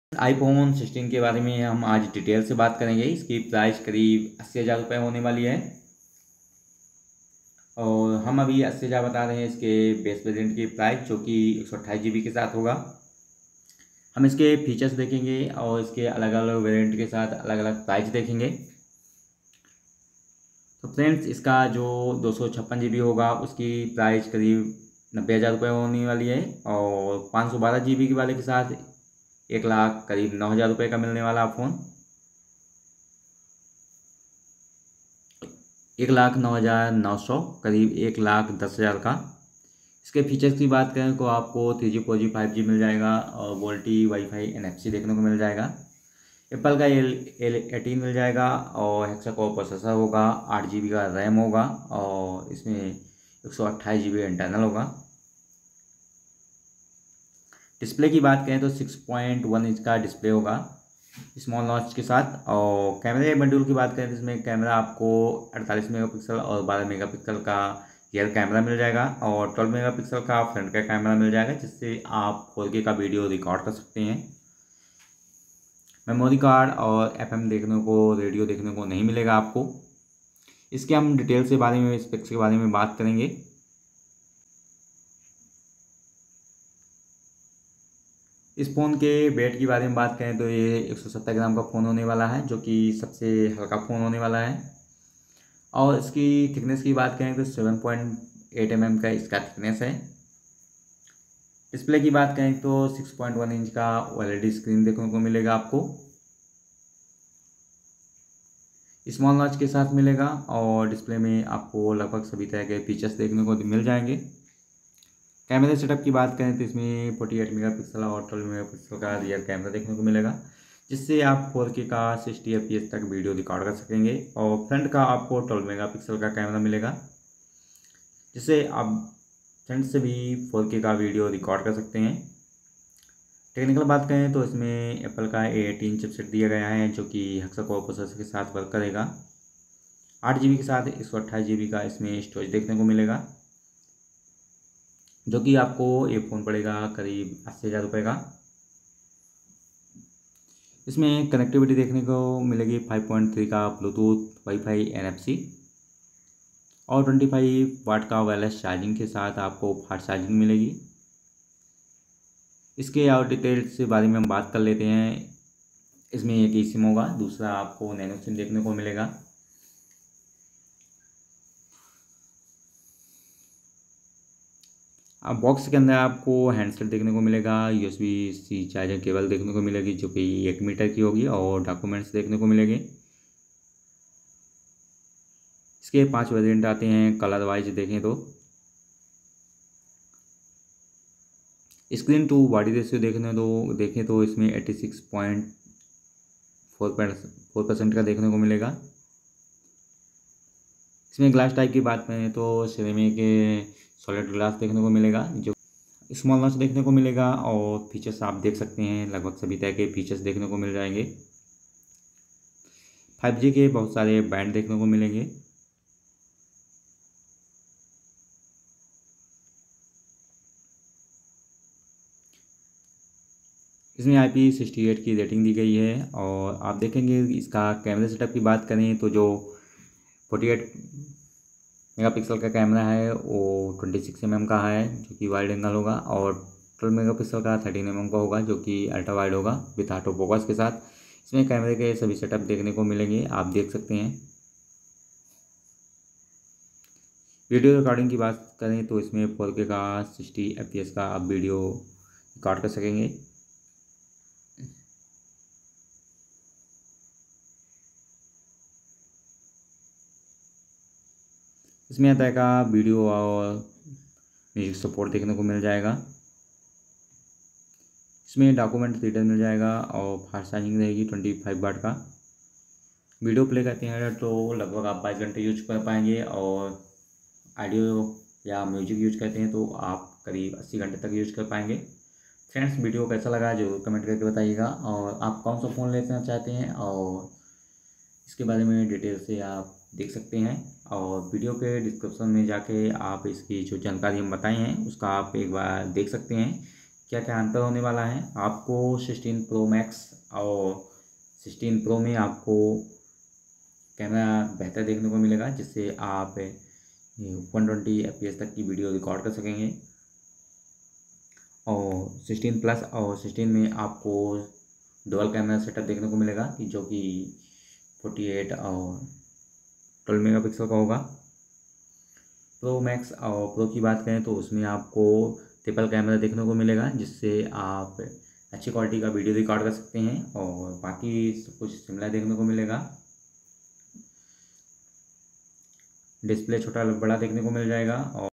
IPhone 16 के बारे में हम आज डिटेल से बात करेंगे। इसकी प्राइस करीब 80,000 रुपये होने वाली है और हम अभी 80,000 बता रहे हैं इसके बेस वेरिएंट की प्राइस, जो कि 128 GB के साथ होगा। हम इसके फीचर्स देखेंगे और इसके अलग अलग वेरिएंट के साथ अलग अलग प्राइस देखेंगे। तो फ्रेंड्स, इसका जो 256 GB होगा उसकी प्राइस करीब 90,000 रुपये होने वाली है और 512 GB के वाले के साथ 1,00,000 करीब 9,000 रुपये का मिलने वाला फ़ोन 1,09,900 करीब 1,10,000 का। इसके फीचर्स की बात करें तो आपको 3G 4G 5G मिल जाएगा और वोल्टी वाईफाई NFC देखने को मिल जाएगा। एप्पल का A18 मिल जाएगा और हेक्सा कोर प्रोसेसर होगा, 8 GB का रैम होगा और इसमें 128 GB इंटरनल होगा। डिस्प्ले की बात करें तो 6.1 इंच का डिस्प्ले होगा स्मॉल नॉच के साथ। और कैमरे मॉड्यूल की बात करें तो इसमें कैमरा आपको 48 मेगापिक्सल और 12 मेगापिक्सल का रियर कैमरा मिल जाएगा और 12 मेगापिक्सल का फ्रंट का कैमरा मिल जाएगा, जिससे आप 4K का वीडियो रिकॉर्ड कर सकते हैं। मेमोरी कार्ड और FM देखने को, रेडियो देखने को नहीं मिलेगा आपको। इसके हम डिटेल से बारे में, स्पेक्स के बारे में बात करेंगे। इस फ़ोन के वेट की बारे में बात करें तो ये 170 ग्राम का फ़ोन होने वाला है, जो कि सबसे हल्का फ़ोन होने वाला है। और इसकी थिकनेस की बात करें तो 7.8 mm का इसका थिकनेस है। डिस्प्ले की बात करें तो 6.1 इंच का OLED स्क्रीन देखने को मिलेगा आपको, स्मॉल नॉच के साथ मिलेगा और डिस्प्ले में आपको लगभग सभी तरह के फीचर्स देखने को मिल जाएंगे। कैमरे सेटअप की बात करें तो इसमें 48 मेगापिक्सल और 12 मेगापिक्सल का रियर कैमरा देखने को मिलेगा, जिससे आप 4K का 60 FPS तक वीडियो रिकॉर्ड कर सकेंगे। और फ्रंट का आपको 12 मेगापिक्सल का कैमरा मिलेगा, जिससे आप फ्रंट से भी 4K का वीडियो रिकॉर्ड कर सकते हैं। टेक्निकल बात करें तो इसमें एप्पल का A18 चिपसेट दिया गया है, जो कि हेक्सा कोर प्रोसेसर के साथ वर्क करेगा। 8 GB के साथ 128 GB का इसमें स्टोरेज देखने को मिलेगा, जो कि आपको ये फ़ोन पड़ेगा करीब 80,000 रुपये का। इसमें कनेक्टिविटी देखने को मिलेगी 5.3 का ब्लूटूथ वाईफाई NFC और 25 वाट का वायरलेस चार्जिंग के साथ आपको फास्ट चार्जिंग मिलेगी। इसके और डिटेल्स के बारे में हम बात कर लेते हैं। इसमें एक ई सिम होगा, दूसरा आपको नैनो सिम देखने को मिलेगा। अब बॉक्स के अंदर आपको हैंडसेट देखने को मिलेगा, USB-C चार्जर केबल देखने को मिलेगी, जो कि 1 मीटर की होगी और डॉक्यूमेंट्स देखने को मिलेंगे। इसके 5 वेरिएंट आते हैं कलर वाइज देखें तो। स्क्रीन टू बॉडी रेशियो देखें तो इसमें 86.4% का देखने को मिलेगा। इसमें ग्लास टाइप की बात करें तो सिरेमिक सॉलिड ग्लास देखने को मिलेगा, जो स्मॉल नॉच देखने को मिलेगा और फीचर्स आप देख सकते हैं, लगभग सभी तरह के फीचर्स देखने को मिल जाएंगे। 5G के बहुत सारे बैंड देखने को मिलेंगे। इसमें IP68 की रेटिंग दी गई है और आप देखेंगे इसका कैमरा सेटअप की बात करें तो जो 48 मेगापिक्सल का कैमरा है वो 26 mm का है, जो कि वाइड एंगल होगा और 12 मेगापिक्सल का 13 mm का होगा, जो कि अल्ट्रा वाइड होगा विथ ऑटो फोकस के साथ। इसमें कैमरे के सभी सेटअप देखने को मिलेंगे, आप देख सकते हैं। वीडियो रिकॉर्डिंग की बात करें तो इसमें 4K का 60 FPS का आप वीडियो रिकॉर्ड कर सकेंगे। इसमें आता है का वीडियो और म्यूजिक सपोर्ट देखने को मिल जाएगा। इसमें डॉक्यूमेंट रीडर मिल जाएगा और फास्ट चार्जिंग रहेगी 25 वाट का। वीडियो प्ले करते हैं तो लगभग आप 22 घंटे यूज कर पाएंगे और ऑडियो या म्यूजिक यूज करते हैं तो आप करीब 80 घंटे तक यूज कर पाएंगे। फ्रेंड्स, वीडियो कैसा लगा जरूर कमेंट करके बताइएगा और आप कौन सा फ़ोन लेना चाहते हैं और इसके बारे में डिटेल से आप देख सकते हैं। और वीडियो के डिस्क्रिप्शन में जाके आप इसकी जो जानकारी हम बताए हैं उसका आप एक बार देख सकते हैं क्या क्या अंतर होने वाला है। आपको 16 प्रो मैक्स और 16 प्रो में आपको कैमरा बेहतर देखने को मिलेगा, जिससे आप 120 FPS तक की वीडियो रिकॉर्ड कर सकेंगे। और 16 प्लस और 16 में आपको डुअल कैमरा सेटअप देखने को मिलेगा कि जो कि 48 और 12 मेगापिक्सल का होगा। प्रो मैक्स और प्रो की बात करें तो उसमें आपको ट्रिपल कैमरा देखने को मिलेगा, जिससे आप अच्छी क्वालिटी का वीडियो रिकॉर्ड कर सकते हैं और बाकी सब कुछ सिमिलर देखने को मिलेगा। डिस्प्ले छोटा बड़ा देखने को मिल जाएगा और